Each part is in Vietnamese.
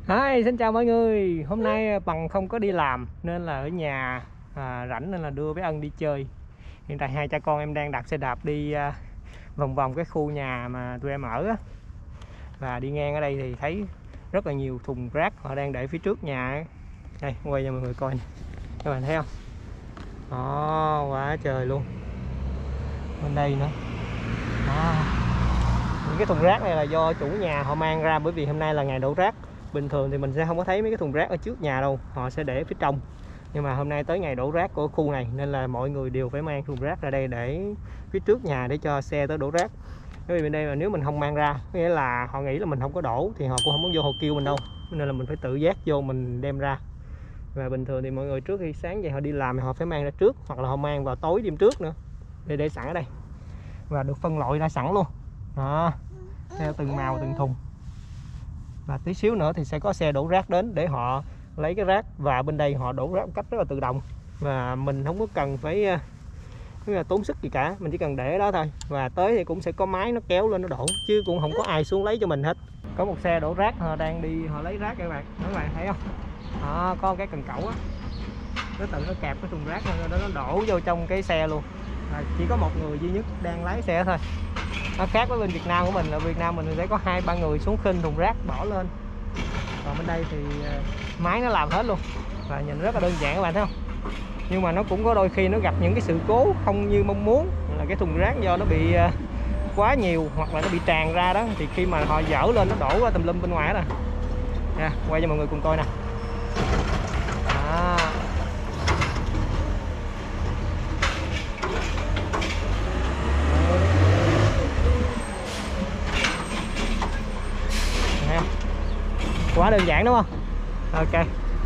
Hi, xin chào mọi người. Hôm nay Bằng không có đi làm nên là ở nhà rảnh nên là đưa bé Ân đi chơi. Hiện tại hai cha con em đang đạp xe đạp đi vòng vòng cái khu nhà mà tụi em ở á. Và đi ngang ở đây thì thấy rất là nhiều thùng rác họ đang để phía trước nhà ấy. Đây, quay cho mọi người coi. Các bạn thấy không? Quá trời luôn. Bên đây nữa. Những cái thùng rác này là do chủ nhà họ mang ra, bởi vì hôm nay là ngày đổ rác. Bình thường thì mình sẽ không có thấy mấy cái thùng rác ở trước nhà đâu, họ sẽ để phía trong. Nhưng mà hôm nay tới ngày đổ rác của khu này nên là mọi người đều phải mang thùng rác ra đây để phía trước nhà để cho xe tới đổ rác. Bởi vì bên đây mà nếu mình không mang ra, nghĩa là họ nghĩ là mình không có đổ thì họ cũng không có vô họ kêu mình đâu, nên là mình phải tự giác vô mình đem ra. Và bình thường thì mọi người trước khi sáng dậy họ đi làm thì họ phải mang ra trước, hoặc là họ mang vào tối đêm trước nữa để sẵn ở đây và được phân loại ra sẵn luôn đó, theo từng màu từng thùng. Và tí xíu nữa thì sẽ có xe đổ rác đến để họ lấy cái rác, và bên đây họ đổ rác một cách rất là tự động và mình không có cần phải tốn sức gì cả, mình chỉ cần để đó thôi. Và tới thì cũng sẽ có máy nó kéo lên nó đổ, chứ cũng không có ai xuống lấy cho mình hết. Có một xe đổ rác họ đang đi họ lấy rác các bạn thấy không đó, có cái cần cẩu á, nó tự nó kẹp cái thùng rác nó đổ vô trong cái xe luôn. Chỉ có một người duy nhất đang lái xe thôi. Nó khác với bên Việt Nam của mình, là Việt Nam mình sẽ có 2-3 người xuống khinh thùng rác bỏ lên, còn bên đây thì máy nó làm hết luôn và nhìn rất là đơn giản các bạn thấy không. Nhưng mà nó cũng có đôi khi nó gặp những cái sự cố không như mong muốn, là cái thùng rác do nó bị quá nhiều hoặc là nó bị tràn ra đó, thì khi mà họ dỡ lên nó đổ ra tùm lum bên ngoài đó nè. Quay cho mọi người cùng coi nè. Quá đơn giản đúng không? Ok.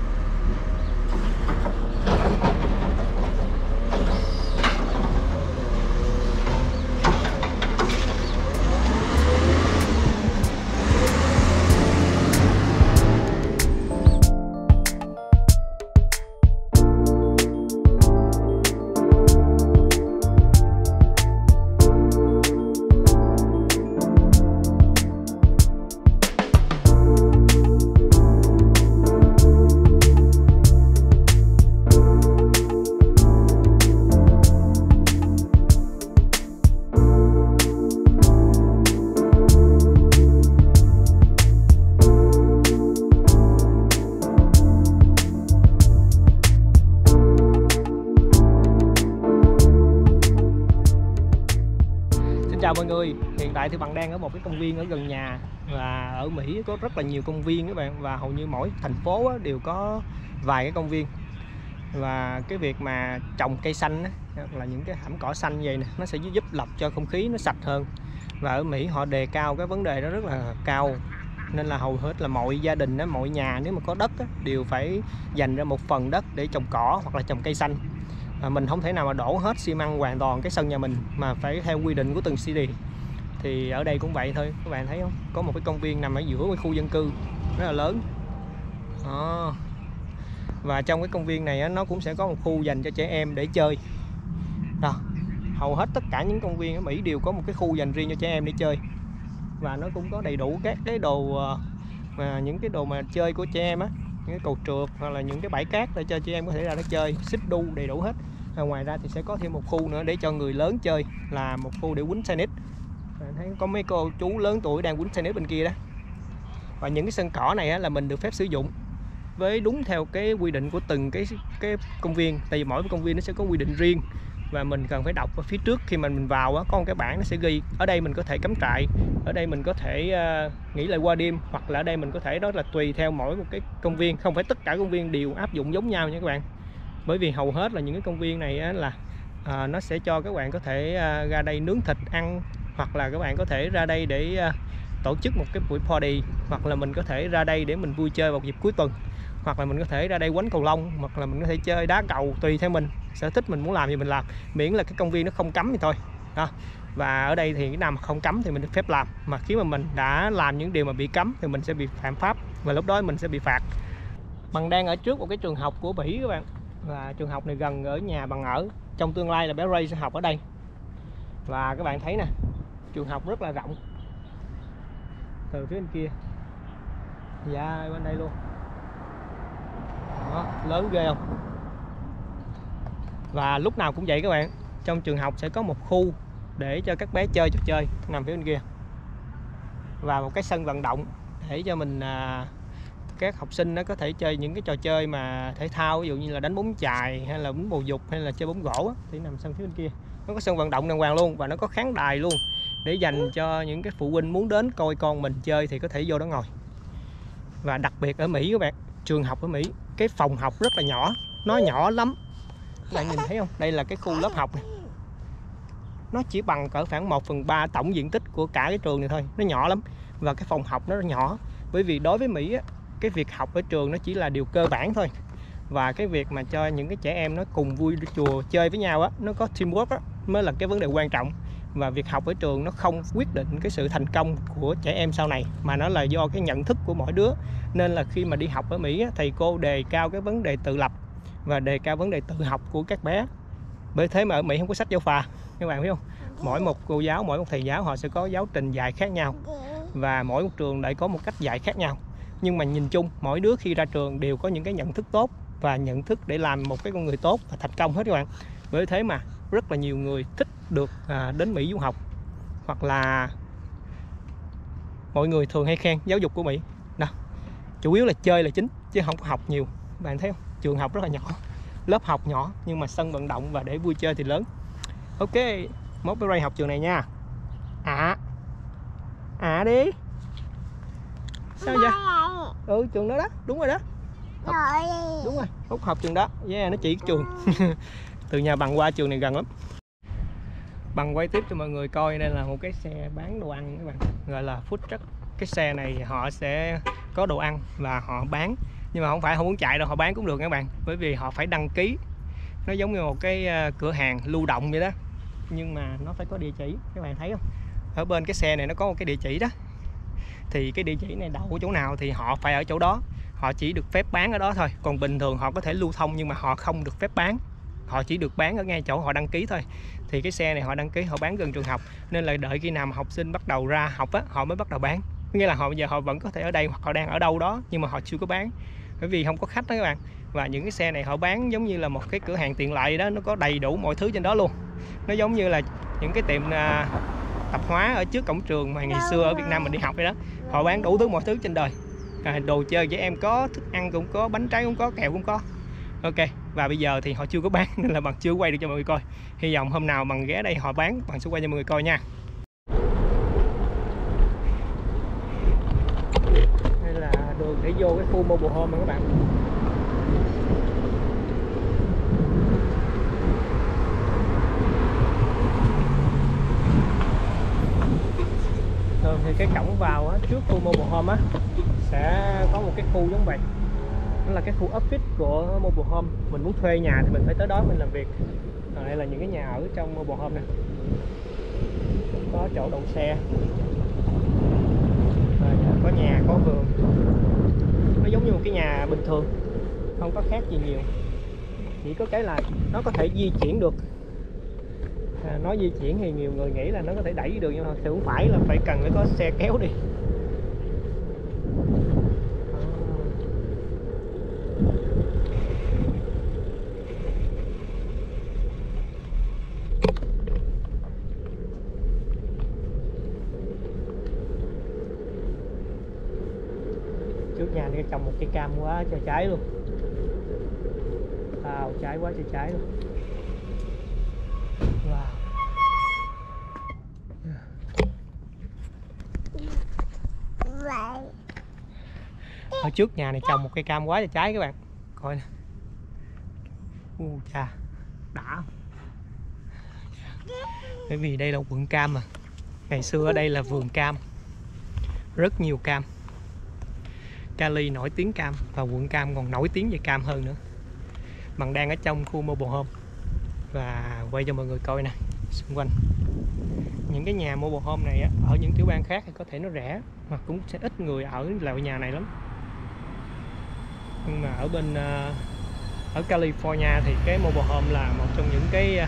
Chào mọi người, hiện tại thì Bằng đang ở một cái công viên ở gần nhà. Và ở Mỹ có rất là nhiều công viên các bạn, và hầu như mỗi thành phố đều có vài cái công viên. Và cái việc mà trồng cây xanh là những cái thảm cỏ xanh vậy nè, nó sẽ giúp lọc cho không khí nó sạch hơn. Và ở Mỹ họ đề cao cái vấn đề đó rất là cao, nên là hầu hết là mọi gia đình, mọi nhà nếu mà có đất đều phải dành ra một phần đất để trồng cỏ hoặc là trồng cây xanh. Mình không thể nào mà đổ hết xi măng hoàn toàn cái sân nhà mình, mà phải theo quy định của từng city. Thì ở đây cũng vậy thôi, các bạn thấy không, có một cái công viên nằm ở giữa cái khu dân cư rất là lớn đó. Và trong cái công viên này nó cũng sẽ có một khu dành cho trẻ em để chơi đó. Hầu hết tất cả những công viên ở Mỹ đều có một cái khu dành riêng cho trẻ em để chơi, và nó cũng có đầy đủ các cái đồ những cái đồ mà chơi của trẻ em á, những cái cầu trượt hoặc là những cái bãi cát để cho chị em có thể ra đó chơi, xích đu đầy đủ hết. Ngoài ra thì sẽ có thêm một khu nữa để cho người lớn chơi, là một khu để quýnh tennis. Thấy có mấy cô chú lớn tuổi đang quýnh tennis bên kia đó. Và những cái sân cỏ này là mình được phép sử dụng với đúng theo cái quy định của từng cái công viên, tại vì mỗi công viên nó sẽ có quy định riêng. Và mình cần phải đọc ở phía trước khi mình vào có một cái bảng nó sẽ ghi ở đây mình có thể cắm trại, ở đây mình có thể nghỉ lại qua đêm, hoặc là ở đây mình có thể, đó là tùy theo mỗi một cái công viên, không phải tất cả công viên đều áp dụng giống nhau nha các bạn. Bởi vì hầu hết là những cái công viên này là nó sẽ cho các bạn có thể ra đây nướng thịt ăn, hoặc là các bạn có thể ra đây để tổ chức một cái buổi party, hoặc là mình có thể ra đây để mình vui chơi vào dịp cuối tuần, hoặc là mình có thể ra đây quánh cầu lông, hoặc là mình có thể chơi đá cầu, tùy theo mình sở thích, mình muốn làm gì mình làm, miễn là cái công viên nó không cấm thì thôi đó. Và ở đây thì cái nào mà không cấm thì mình được phép làm, mà khi mà mình đã làm những điều mà bị cấm thì mình sẽ bị phạm pháp, và lúc đó mình sẽ bị phạt. Bằng đang ở trước một cái trường học của Bỉ các bạn, và trường học này gần ở nhà Bằng ở. Trong tương lai là bé Ray sẽ học ở đây. Và các bạn thấy nè, trường học rất là rộng từ phía bên kia Dạ bên đây luôn. Đó, lớn ghê không? Và lúc nào cũng vậy các bạn, trong trường học sẽ có một khu để cho các bé chơi trò chơi nằm phía bên kia, và một cái sân vận động để cho mình các học sinh nó có thể chơi những cái trò chơi mà thể thao, ví dụ như là đánh bóng chày hay là bóng bầu dục hay là chơi bóng gỗ thì nằm sân phía bên kia. Nó có sân vận động đàng hoàng luôn, và nó có khán đài luôn để dành cho những cái phụ huynh muốn đến coi con mình chơi thì có thể vô đó ngồi. Và đặc biệt ở Mỹ các bạn, trường học ở Mỹ, cái phòng học rất là nhỏ, nó nhỏ lắm. Các bạn nhìn thấy không? Đây là cái khu lớp học này. Nó chỉ bằng cỡ khoảng 1/3 tổng diện tích của cả cái trường này thôi, nó nhỏ lắm. Và cái phòng học nó rất nhỏ, bởi vì đối với Mỹ á, cái việc học ở trường nó chỉ là điều cơ bản thôi. Và cái việc mà cho những cái trẻ em nó cùng vui chùa chơi với nhau á, nó có teamwork á, mới là cái vấn đề quan trọng. Và việc học ở trường nó không quyết định cái sự thành công của trẻ em sau này, mà nó là do cái nhận thức của mỗi đứa. Nên là khi mà đi học ở Mỹ á, thầy cô đề cao cái vấn đề tự lập và đề cao vấn đề tự học của các bé. Bởi thế mà ở Mỹ không có sách giáo khoa, các bạn biết không? Mỗi một cô giáo, mỗi một thầy giáo họ sẽ có giáo trình dạy khác nhau, và mỗi một trường lại có một cách dạy khác nhau. Nhưng mà nhìn chung mỗi đứa khi ra trường đều có những cái nhận thức tốt và nhận thức để làm một cái con người tốt và thành công hết các bạn. Bởi thế mà rất là nhiều người thích được đến Mỹ du học, hoặc là mọi người thường hay khen giáo dục của Mỹ. Nào, chủ yếu là chơi là chính chứ không có học nhiều. Bạn thấy không? Trường học rất là nhỏ, lớp học nhỏ nhưng mà sân vận động và để vui chơi thì lớn. Ok, mốt bé Ray học trường này nha. Đi. Sao vậy? Trường đó đó, đúng rồi đó. Đúng rồi, Phúc học trường đó. Yeah, nó chỉ trường. Từ nhà Bằng qua trường này gần lắm. Bằng quay tiếp cho mọi người coi, đây là một cái xe bán đồ ăn các bạn, gọi là food truck. Cái xe này họ sẽ có đồ ăn và họ bán, nhưng mà không phải không muốn chạy đâu, họ bán cũng được các bạn, bởi vì họ phải đăng ký. Nó giống như một cái cửa hàng lưu động vậy đó, nhưng mà nó phải có địa chỉ. Các bạn thấy không? Ở bên cái xe này nó có một cái địa chỉ đó, thì cái địa chỉ này đậu ở chỗ nào thì họ phải ở chỗ đó. Họ chỉ được phép bán ở đó thôi, còn bình thường họ có thể lưu thông nhưng mà họ không được phép bán. Họ chỉ được bán ở ngay chỗ họ đăng ký thôi. Thì cái xe này họ đăng ký, họ bán gần trường học, nên là đợi khi nào mà học sinh bắt đầu ra học á, họ mới bắt đầu bán. Nghĩa là họ bây giờ họ vẫn có thể ở đây hoặc họ đang ở đâu đó, nhưng mà họ chưa có bán, bởi vì không có khách đó các bạn. Và những cái xe này họ bán giống như là một cái cửa hàng tiện lợi đó, nó có đầy đủ mọi thứ trên đó luôn. Nó giống như là những cái tiệm tạp hóa ở trước cổng trường mà ngày xưa ở Việt Nam mình đi học vậy đó. Họ bán đủ thứ mọi thứ trên đời, đồ chơi trẻ em có, thức ăn cũng có, bánh trái cũng có, kẹo cũng có. Ok, và bây giờ thì họ chưa có bán nên là Bằng chưa quay được cho mọi người coi. Hy vọng hôm nào Bằng ghé đây họ bán, Bằng sẽ quay cho mọi người coi nha. Đây là đường để vô cái khu mobile home các bạn. Thường thì cái cổng vào á, trước khu mobile home á, sẽ có một cái khu giống vậy. Đó là cái khu office của mobile home. Mình muốn thuê nhà thì mình phải tới đó mình làm việc. Đây là những cái nhà ở trong mobile home nè, có chỗ đậu xe, có nhà, có vườn. Nó giống như một cái nhà bình thường, không có khác gì nhiều. Chỉ có cái là nó có thể di chuyển được. Nói di chuyển thì nhiều người nghĩ là nó có thể đẩy được, nhưng mà thì không phải, là phải cần phải có xe kéo đi. Trước nhà này trồng một cây cam quá trời trái luôn. Trái quá trời trái luôn. Wow. Ở trước nhà này trồng một cây cam quá trời trái các bạn. Coi nè. Chà, đã. Bởi vì đây là quận cam mà. Ngày xưa ở đây là vườn cam, rất nhiều cam. Cali nổi tiếng cam, và quận cam còn nổi tiếng về cam hơn nữa. Bằng đang ở trong khu mobile home và quay cho mọi người coi nè, xung quanh những cái nhà mobile home này á, ở những tiểu bang khác thì có thể nó rẻ, hoặc cũng sẽ ít người ở loại nhà này lắm. Nhưng mà ở bên ở California thì cái mobile home là một trong những cái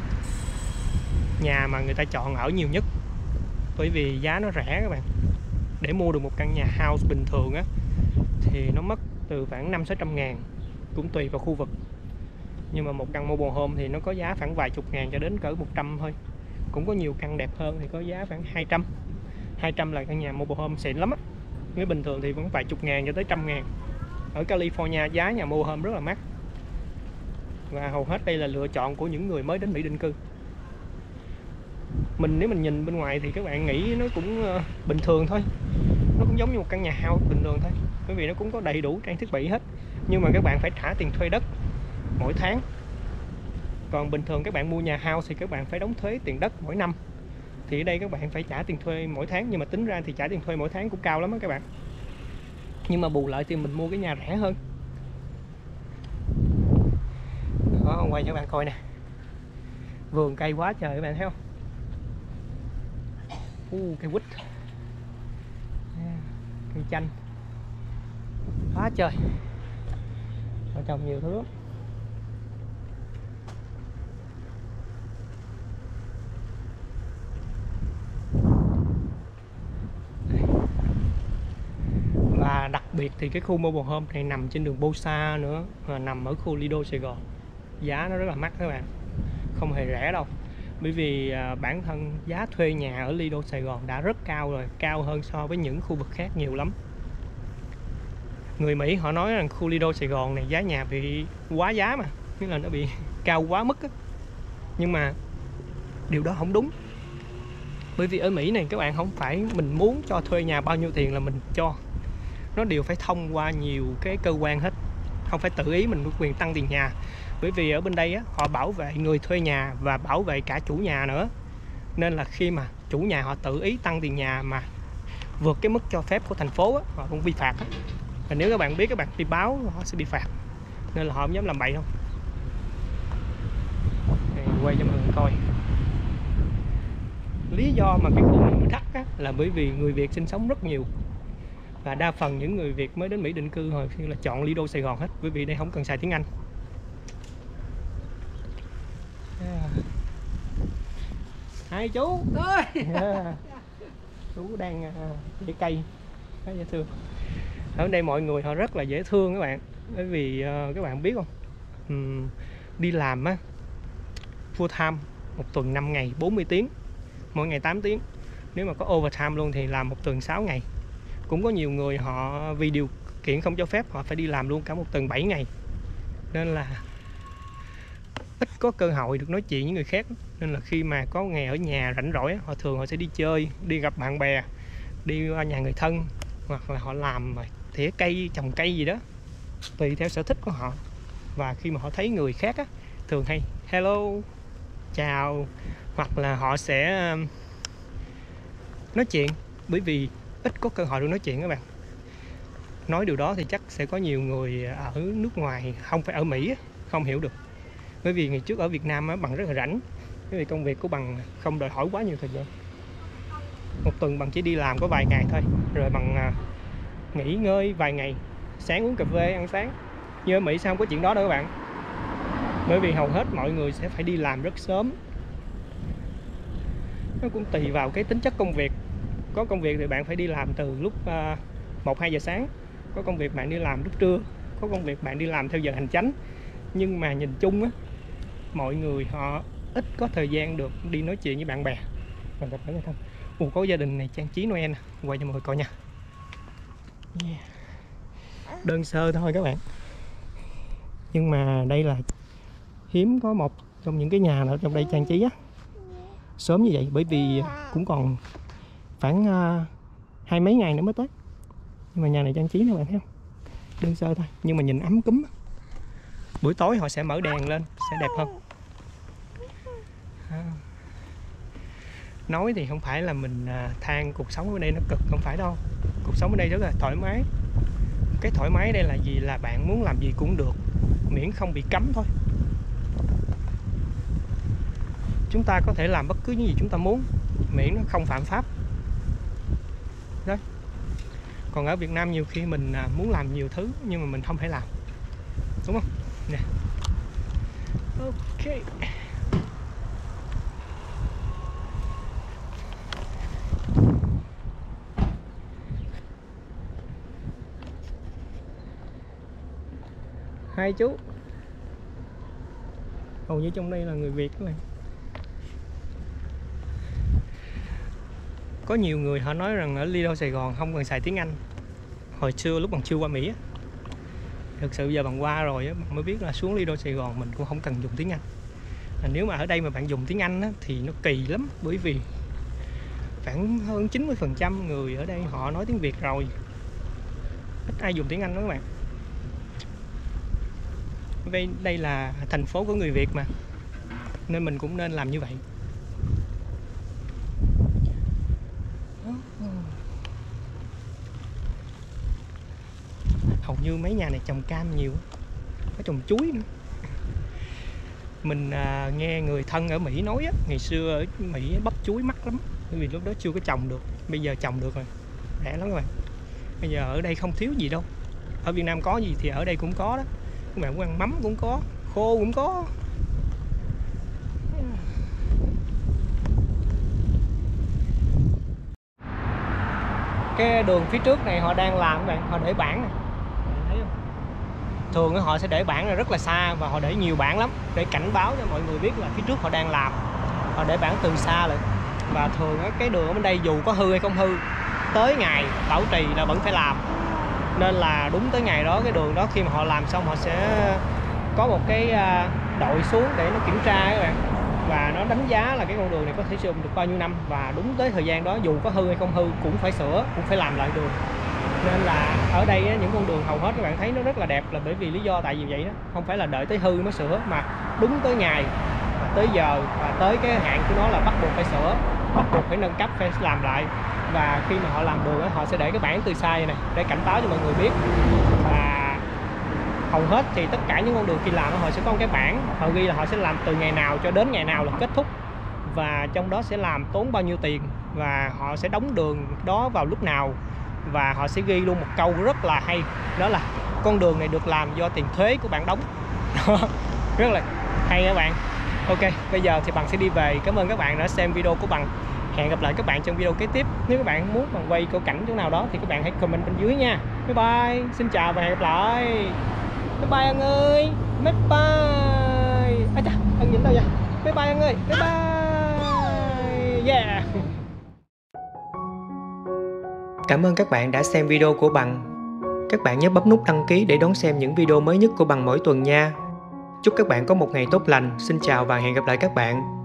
nhà mà người ta chọn ở nhiều nhất, bởi vì giá nó rẻ các bạn. Để mua được một căn nhà house bình thường á thì nó mất từ khoảng 500-600 ngàn, cũng tùy vào khu vực. Nhưng mà một căn mobile home thì nó có giá khoảng vài chục ngàn cho đến cỡ 100 thôi. Cũng có nhiều căn đẹp hơn thì có giá khoảng 200. 200 là căn nhà mobile home xịn lắm á. Nếu bình thường thì vẫn vài chục ngàn cho tới 100 ngàn. Ở California giá nhà mobile home rất là mắc. Và hầu hết đây là lựa chọn của những người mới đến Mỹ định cư. Nếu mình nhìn bên ngoài thì các bạn nghĩ nó cũng bình thường thôi. Nó cũng giống như một căn nhà house bình thường thôi. Bởi vì nó cũng có đầy đủ trang thiết bị hết. Nhưng mà các bạn phải trả tiền thuê đất mỗi tháng. Còn bình thường các bạn mua nhà house thì các bạn phải đóng thuế tiền đất mỗi năm. Thì ở đây các bạn phải trả tiền thuê mỗi tháng. Nhưng mà tính ra thì trả tiền thuê mỗi tháng cũng cao lắm đó các bạn. Nhưng mà bù lại thì mình mua cái nhà rẻ hơn. Đó, quay cho các bạn coi nè. Vườn cây quá trời các bạn thấy không? Cây quýt, cây chanh quá trời. Họ trồng nhiều thứ lắm. Và đặc biệt thì cái khu mobile home này nằm trên đường Bosa nữa, và nằm ở khu Lido Sài Gòn. Giá nó rất là mắc các bạn, không hề rẻ đâu. Bởi vì bản thân giá thuê nhà ở Lido Sài Gòn đã rất cao rồi, cao hơn so với những khu vực khác nhiều lắm. Người Mỹ họ nói rằng khu Lido Sài Gòn này giá nhà bị quá giá mà, nghĩa là nó bị cao quá mức á. Nhưng mà điều đó không đúng. Bởi vì ở Mỹ này các bạn không phải mình muốn cho thuê nhà bao nhiêu tiền là mình cho. Nó đều phải thông qua nhiều cái cơ quan hết. Không phải tự ý mình có quyền tăng tiền nhà. Bởi vì ở bên đây á, họ bảo vệ người thuê nhà và bảo vệ cả chủ nhà nữa. Nên là khi mà chủ nhà họ tự ý tăng tiền nhà mà vượt cái mức cho phép của thành phố á, họ cũng vi phạt á. Và nếu các bạn biết, các bạn đi báo họ sẽ bị phạt. Nên là họ không dám làm bậy đâu. Quay cho mọi người coi. Lý do mà cái khu này đắt á, là bởi vì người Việt sinh sống rất nhiều. Và đa phần những người Việt mới đến Mỹ định cư hồi khi là chọn Lido Sài Gòn hết. Bởi vì đây không cần xài tiếng Anh. Hai chú chú đang tỉa cây khá dễ thương. Ở đây mọi người họ rất là dễ thương các bạn. Bởi vì các bạn biết không, đi làm á, full time, một tuần 5 ngày 40 tiếng, mỗi ngày 8 tiếng. Nếu mà có overtime luôn thì làm một tuần 6 ngày. Cũng có nhiều người họ vì điều kiện không cho phép họ phải đi làm luôn cả một tuần 7 ngày. Nên là ít có cơ hội được nói chuyện với người khác. Nên là khi mà có ngày ở nhà rảnh rỗi, họ thường họ sẽ đi chơi, đi gặp bạn bè, đi qua nhà người thân, hoặc là họ làm tỉa cây, trồng cây gì đó, tùy theo sở thích của họ. Và khi mà họ thấy người khác á, thường hay hello, chào, hoặc là họ sẽ nói chuyện. Bởi vì ít có cơ hội được nói chuyện các bạn. Nói điều đó thì chắc sẽ có nhiều người ở nước ngoài, không phải ở Mỹ, không hiểu được. Bởi vì ngày trước ở Việt Nam á, Bằng rất là rảnh. Bởi vì công việc của Bằng không đòi hỏi quá nhiều thời gian. Một tuần Bằng chỉ đi làm có vài ngày thôi, rồi Bằng nghỉ ngơi vài ngày, sáng uống cà phê, ăn sáng. Nhưng ở Mỹ sao không có chuyện đó đâu các bạn. Bởi vì hầu hết mọi người sẽ phải đi làm rất sớm. Nó cũng tùy vào cái tính chất công việc. Có công việc thì bạn phải đi làm từ lúc 1-2 giờ sáng. Có công việc bạn đi làm lúc trưa. Có công việc bạn đi làm theo giờ hành chánh. Nhưng mà nhìn chung á, mọi người họ ít có thời gian được đi nói chuyện với bạn bè và gặp người thân. Có gia đình này trang trí Noel nè, quay cho mọi người coi nha. Đơn sơ thôi các bạn. Nhưng mà đây là hiếm có một trong những cái nhà ở trong đây trang trí á sớm như vậy. Bởi vì cũng còn khoảng 20 mấy ngày nữa mới tới. Nhưng mà nhà này trang trí nè bạn thấy không? Đơn sơ thôi, nhưng mà nhìn ấm cúm. Buổi tối họ sẽ mở đèn lên, sẽ đẹp hơn. Nói thì không phải là mình than cuộc sống ở đây nó cực, không phải đâu. Cuộc sống ở đây rất là thoải mái. Cái thoải mái đây là gì? Là bạn muốn làm gì cũng được, miễn không bị cấm thôi. Chúng ta có thể làm bất cứ những gì chúng ta muốn, miễn nó không phạm pháp. Đấy. Còn ở Việt Nam nhiều khi mình muốn làm nhiều thứ nhưng mà mình không thể làm, đúng không? Nè. Ok. Hai chú. Hầu như trong đây là người Việt các bạn. Có nhiều người họ nói rằng ở Lido Sài Gòn không cần xài tiếng Anh. Hồi xưa lúc bạn chưa qua Mỹ á, thực sự giờ bạn qua rồi á, bạn mới biết là xuống Lido Sài Gòn mình cũng không cần dùng tiếng Anh. Nếu mà ở đây mà bạn dùng tiếng Anh á, thì nó kỳ lắm, bởi vì khoảng hơn 90% người ở đây họ nói tiếng Việt rồi, ít ai dùng tiếng Anh đó các bạn. Vì đây là thành phố của người Việt mà, nên mình cũng nên làm như vậy. Hầu như mấy nhà này trồng cam nhiều, có trồng chuối nữa. Mình nghe người thân ở Mỹ nói á, ngày xưa ở Mỹ bắp chuối mắc lắm, bởi vì lúc đó chưa có trồng được. Bây giờ trồng được rồi, rẻ lắm các bạn. Bây giờ ở đây không thiếu gì đâu. Ở Việt Nam có gì thì ở đây cũng có đó. Các bạn muốn ăn mắm cũng có, khô cũng có. Cái đường phía trước này họ đang làm các bạn, họ để bảng này. Thấy không? Thường họ sẽ để bảng rất là xa, và họ để nhiều bảng lắm để cảnh báo cho mọi người biết là phía trước họ đang làm. Họ để bảng từ xa lại. Và thường cái đường ở bên đây dù có hư hay không hư, tới ngày bảo trì là vẫn phải làm. Nên là đúng tới ngày đó, cái đường đó khi mà họ làm xong, họ sẽ có một cái đội xuống để nó kiểm tra các bạn, và nó đánh giá là cái con đường này có thể sử dụng được bao nhiêu năm, và đúng tới thời gian đó dù có hư hay không hư cũng phải sửa, cũng phải làm lại đường. Nên là ở đây những con đường hầu hết các bạn thấy nó rất là đẹp, là bởi vì lý do tại vì vậy đó, không phải là đợi tới hư mới sửa, mà đúng tới ngày, tới giờ và tới cái hạn của nó là bắt buộc phải sửa, bắt buộc phải nâng cấp, phải làm lại. Và khi mà họ làm đường đó, họ sẽ để cái bảng từ xa này để cảnh báo cho mọi người biết. Và hầu hết thì tất cả những con đường khi làm họ sẽ có một cái bảng, họ ghi là họ sẽ làm từ ngày nào cho đến ngày nào là kết thúc, và trong đó sẽ làm tốn bao nhiêu tiền, và họ sẽ đóng đường đó vào lúc nào. Và họ sẽ ghi luôn một câu rất là hay, đó là con đường này được làm do tiền thuế của bạn đóng. Rất là hay các bạn. Ok, bây giờ thì Bằng sẽ đi về. Cảm ơn các bạn đã xem video của Bằng. Hẹn gặp lại các bạn trong video kế tiếp. Nếu các bạn muốn Bằng quay câu cảnh chỗ nào đó thì các bạn hãy comment bên dưới nha. Bye bye, xin chào và hẹn gặp lại. Bye bye anh ơi. Bye bye. À chà, anh nhìn đâu vậy? Bye bye anh ơi. Bye bye. Yeah. Cảm ơn các bạn đã xem video của Bằng. Các bạn nhớ bấm nút đăng ký để đón xem những video mới nhất của Bằng mỗi tuần nha. Chúc các bạn có một ngày tốt lành. Xin chào và hẹn gặp lại các bạn.